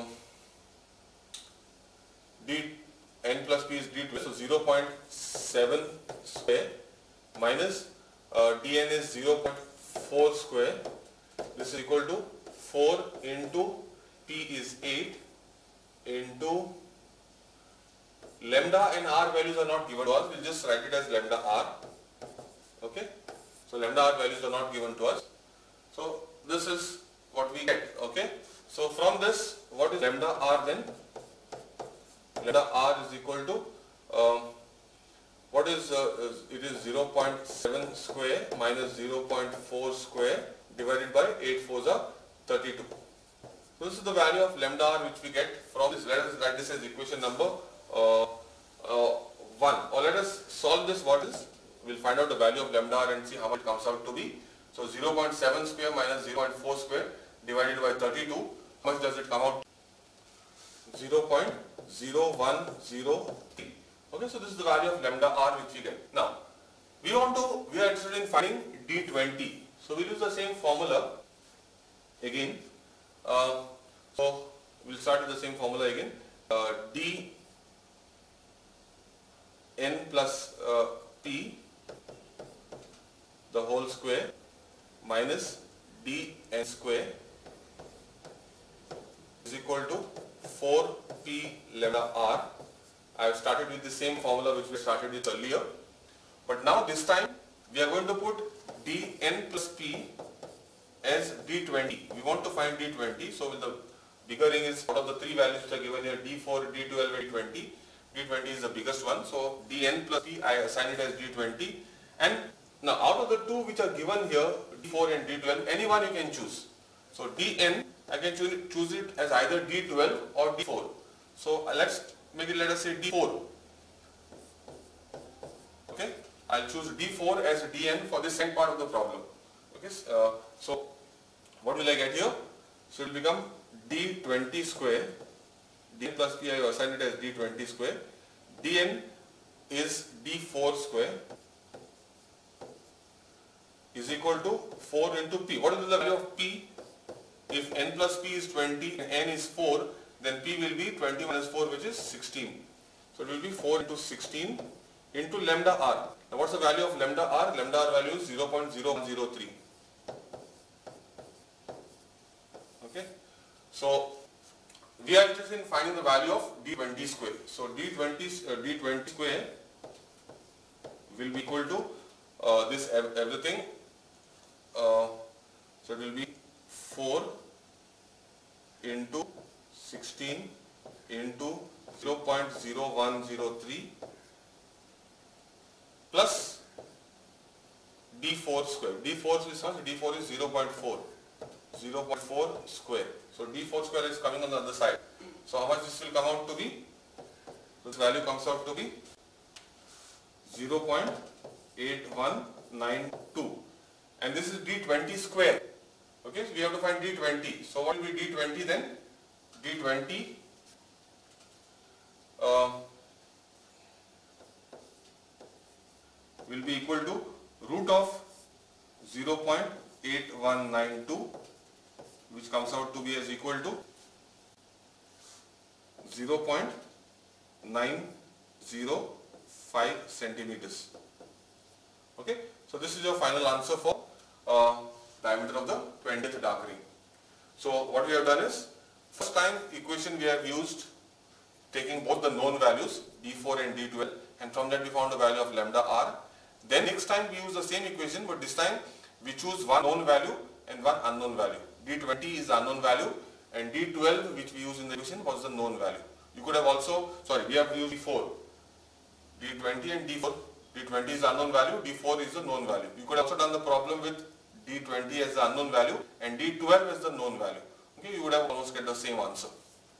d n plus p is d twelve, so zero point seven square minus uh, dn is zero point four square. This is equal to four into p is eight into lambda and r values are not given to us. We'll just write it as lambda r. Okay. So lambda r values are not given to us. So this is what we get. Okay. So from this, what is lambda r then? Lambda r is equal to um, what is, uh, is it is zero point seven square minus zero point four square divided by eight fours are thirty-two. So this is the value of lambda r which we get from this. Let us write this as equation number uh, uh, one. Or let us solve this. What is? We'll find out the value of lambda r and see how much it comes out to be. So zero point seven square minus zero point four square divided by thirty-two. How much does it come out? zero point zero one zero three. Okay, so this is the value of lambda r which we get. Now, we want to, we are interested in finding d twenty. So we'll use the same formula again. Uh, so we'll start with the same formula again. Uh, d n plus uh, p the whole square minus d n square is equal to four p lambda r. I have started with the same formula which we started with earlier, but now this time we are going to put dn plus p as d twenty. We want to find d twenty, so with the bigger ring is out of the three values which are given here, d four, d twelve and d twenty. d twenty is the biggest one, so dn plus p I assign it as d twenty, and now out of the two which are given here, d four and d twelve, any one you can choose. So dn, I can choose it, choose it as either d twelve or d four. So let's make it, let us say d four. Okay, I'll choose d four as dn for this second part of the problem. Okay, uh, so what will I get here? So it will become d twenty square, dn plus p I assign it as d twenty square, dn is d four square is equal to four into p. What is the value of p? If n plus p is twenty and n is four, then p will be twenty minus four, which is sixteen. So it will be four into sixteen into lambda r. Now what's the value of lambda r? Lambda r value is zero point zero one zero three. Okay. So we are interested in finding the value of d twenty square. So d twenty, uh, d twenty square will be equal to uh, this ev everything. Uh, so it will be four into sixteen into zero point zero one zero three plus d four square. d four is what? d four is zero point four. zero point four square. So d four square is coming on the other side. So how much this will come out to be? This value comes out to be zero point eight one nine two, and this is d twenty square. Okay, so we have to find d twenty. So what will be d twenty then? d twenty uh, will be equal to root of zero point eight one nine two, which comes out to be as equal to zero point nine zero five centimeters. Okay, so this is your final answer for uh, diameter of the twentieth dark ring. So what we have done is, first time equation we have used taking both the known values d four and d twelve, and from that we found the value of lambda r. Then next time we use the same equation, but this time we choose one known value and one unknown value. d twenty is the unknown value and d twelve, which we use in the equation, was the known value. You could have also, sorry, we have used d four. d twenty and d four. d twenty is the unknown value, d four is the known value. You could have also done the problem with d twenty as the unknown value and d twelve as the known value. Okay, you would have almost get the same answer.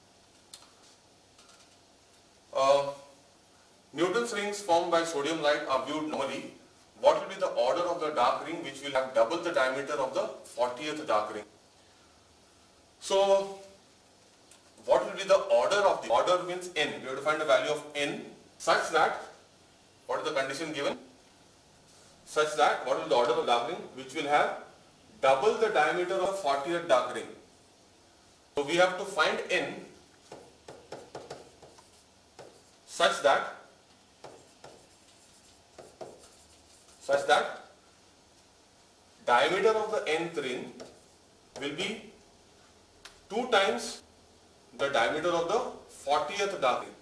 Uh, Newton's rings formed by sodium light are viewed normally. What will be the order of the dark ring which will have double the diameter of the fortieth dark ring? So, what will be the order of the order means n. We have to find the value of n such that, what is the condition given? Such that, what will be the order of the dark ring which will have double the diameter of fortieth dark ring. So we have to find n such that such that diameter of the nth ring will be two times the diameter of the fortieth dark ring.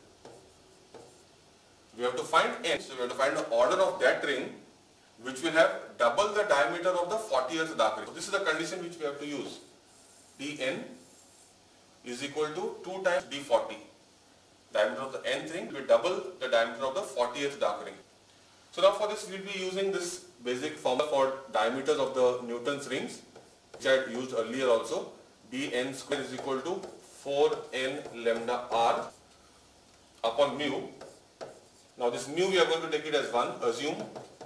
We have to find n, so we have to find the order of that ring which will have double the diameter of the fortieth dark ring. So this is the condition which we have to use. Dn is equal to two times d forty. Diameter of the nth ring will double the diameter of the fortieth dark ring. So now for this we will be using this basic formula for diameters of the Newton's rings, which I had used earlier also. Dn square is equal to four n lambda r upon mu. Now this mu we are going to take it as one. Assume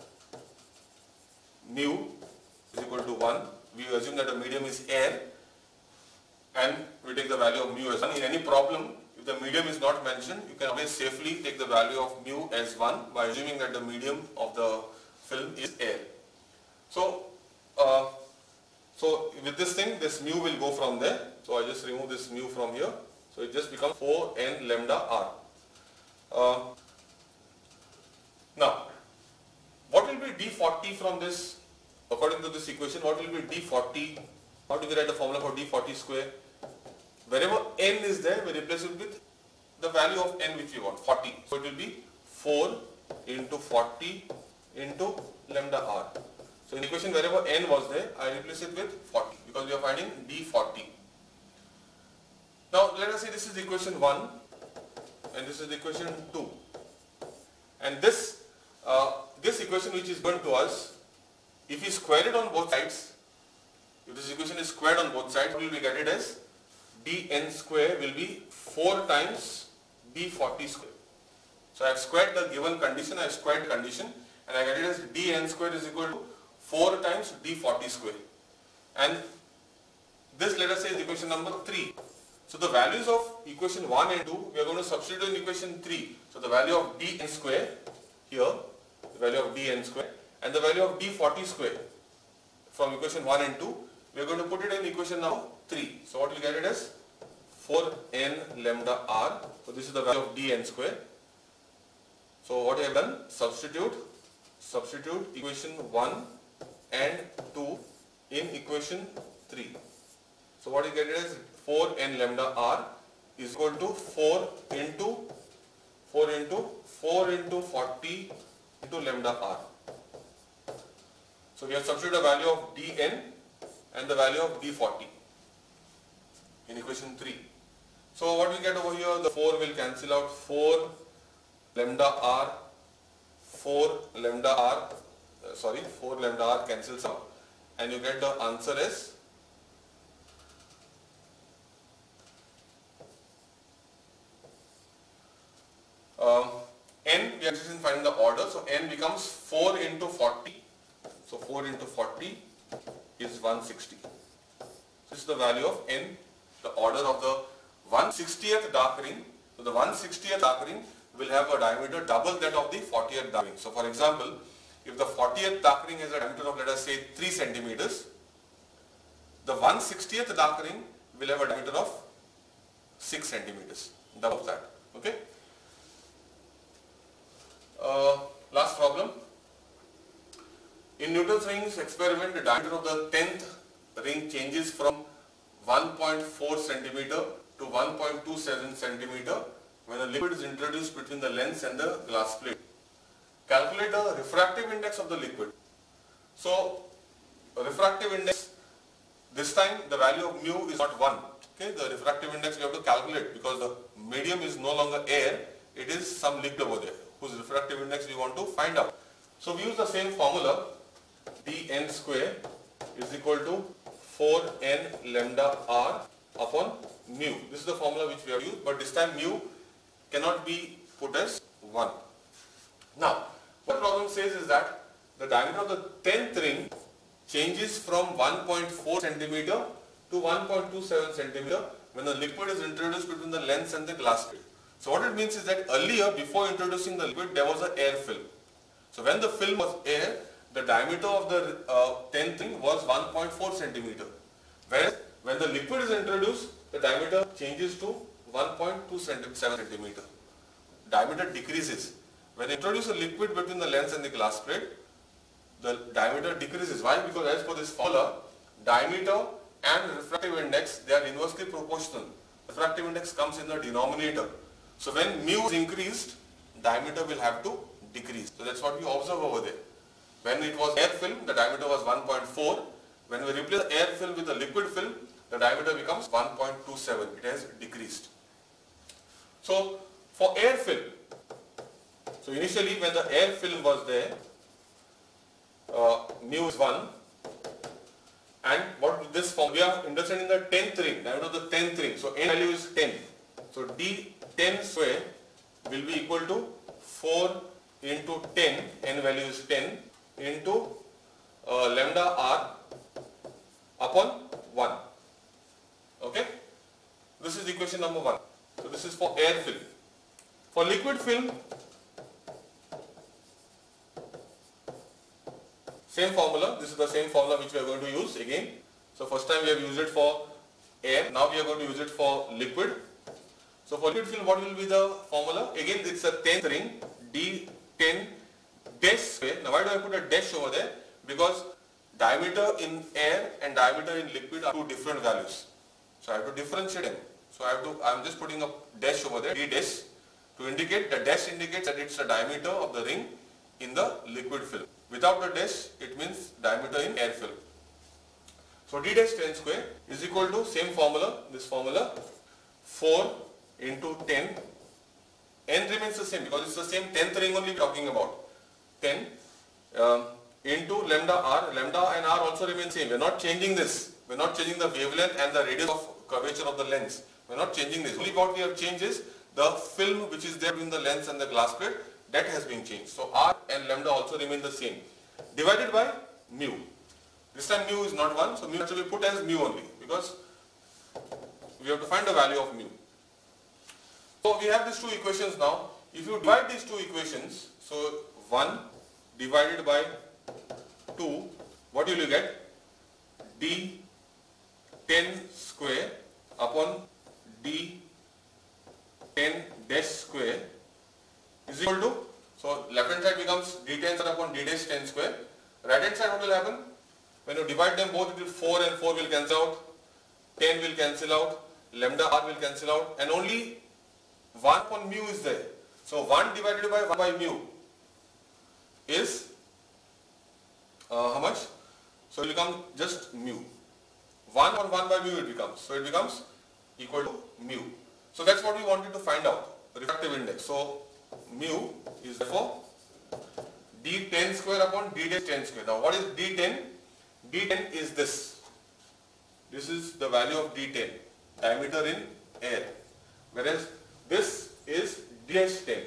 mu is equal to one. We assume that the medium is air and we take the value of mu as one. In any problem, if the medium is not mentioned, you can always safely take the value of mu as one by assuming that the medium of the film is air. So, uh, so with this thing, this mu will go from there. So I just remove this mu from here. So it just becomes four n lambda r. Uh, now, what will be d forty from this? According to this equation, what will be d forty? How do we write the formula for d forty square? Wherever n is there, we replace it with the value of n which we want, forty. So it will be four into forty into lambda r. So in the equation wherever n was there, I replace it with forty because we are finding d forty. Now let us say this is equation one and this is equation two. And this, uh, this equation which is given to us, if we square it on both sides, if this equation is squared on both sides, we will get it as dn square will be four times d forty square. So I have squared the given condition, I have squared condition and I get it as dn square is equal to four times d forty square. And this let us say is equation number three. So the values of equation one and two, we are going to substitute in equation three. So the value of dn square here, the value of dn square and the value of d forty square from equation one and two, we are going to put it in equation number three. So what we get it as four n lambda r. So this is the value of dn square. So what I have done, substitute, substitute equation one and two in equation three. So what you get is four n lambda r is equal to four into four into four into forty into lambda r. So we have substituted the value of dn and the value of d forty in equation three. So what we get over here, the four will cancel out, four lambda r, four lambda r, uh, sorry, four lambda r cancels out and you get the answer as um, n, we are interested in finding the order, so n becomes four into forty, so four into forty is one hundred sixty. This is the value of n, the order of the one hundred sixtieth dark ring. So the one hundred sixtieth dark ring will have a diameter double that of the fortieth dark ring. So for example, if the fortieth dark ring has a diameter of, let us say, three centimeters, the one hundred sixtieth dark ring will have a diameter of six centimeters, double that. Okay. Uh, last problem. In Newton's rings experiment, the diameter of the tenth ring changes from one point four centimeter to one point two seven centimeter when a liquid is introduced between the lens and the glass plate. Calculate the refractive index of the liquid. So, refractive index, this time the value of mu is not one. Okay, the refractive index we have to calculate because the medium is no longer air, it is some liquid over there whose refractive index we want to find out. So we use the same formula, dn square is equal to four n lambda r upon mu. This is the formula which we have used, but this time mu cannot be put as one. Now, what the problem says is that the diameter of the tenth ring changes from one point four centimeter to one point two seven centimeter when the liquid is introduced between the lens and the glass plate. So what it means is that earlier, before introducing the liquid, there was an air film. So when the film was air, the diameter of the uh, tenth ring was one point four centimeter. Whereas when the liquid is introduced, the diameter changes to one point two seven centimeter. Diameter decreases. When you introduce a liquid between the lens and the glass plate, the diameter decreases. Why? Because as per this formula, diameter and refractive index, they are inversely proportional. Refractive index comes in the denominator. So when mu is increased, diameter will have to decrease. So that's what we observe over there. When it was air film, the diameter was one point four. When we replace air film with the liquid film, the diameter becomes one point two seven. It has decreased. So for air film, so initially when the air film was there, uh, mu is one. And what this form, we are interested in the tenth ring, diameter of the tenth ring. So n value is ten. So d ten square will be equal to four into ten, n value is ten, into uh, lambda r upon one. Okay? This is equation number one. So this is for air film. For liquid film, same formula. This is the same formula which we are going to use again. So first time we have used it for air. Now we are going to use it for liquid. So for liquid film, what will be the formula? Again, it's a tenth ring, D ten dash square. Now why do I put a dash over there? Because diameter in air and diameter in liquid are two different values. So I have to differentiate them. So I have to, I am just putting a dash over there, D dash, to indicate, the dash indicates that it's the diameter of the ring in the liquid film. Without the dash, it means diameter in air film. So D dash ten square is equal to same formula, this formula, four into ten. N remains the same because it's the same tenth ring only we are talking about. ten um, into lambda r. Lambda and r also remain same. We are not changing this. We are not changing the wavelength and the radius of curvature of the lens. We are not changing this. Only what we have changed is the film which is there between the lens and the glass plate, that has been changed. So r and lambda also remain the same. Divided by mu. This time mu is not one, so mu has to be put as mu only because we have to find the value of mu. So we have these two equations now. If you divide these two equations, so one divided by two, what will you get? D ten square upon D ten dash square is equal to, so left hand side becomes D ten square upon D dash ten square. Right hand side, what will happen? When you divide them both, it will four and four will cancel out, ten will cancel out, lambda r will cancel out, and only one upon mu is there. So one divided by one by mu is uh, how much? So it will become just mu. one upon one by mu it becomes. So it becomes equal to mu. So that's what we wanted to find out, refractive index. So mu is therefore D ten square upon D dash ten square. Now what is D ten? D ten is this. This is the value of D ten, diameter in air. Whereas this is D dash ten,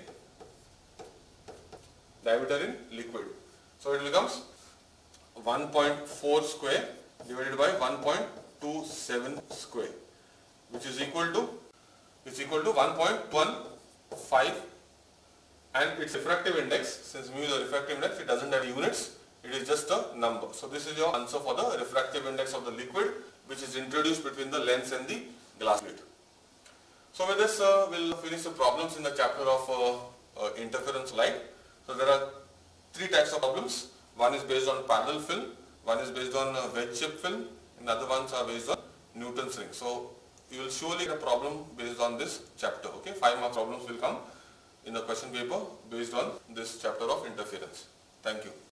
diameter in liquid. So it becomes one point four square divided by one point two seven square, which is equal to, is equal to one point one five, and its refractive index, since mu is a refractive index, it doesn't have units, it is just a number. So this is your answer for the refractive index of the liquid, which is introduced between the lens and the glass plate. So with this, uh, we'll finish the problems in the chapter of uh, uh, interference light. So there are three types of problems. One is based on parallel film, one is based on uh, wedge shaped film, and the other ones are based on Newton's ring. So you will surely get a problem based on this chapter. Okay, five more problems will come in the question paper based on this chapter of interference. Thank you.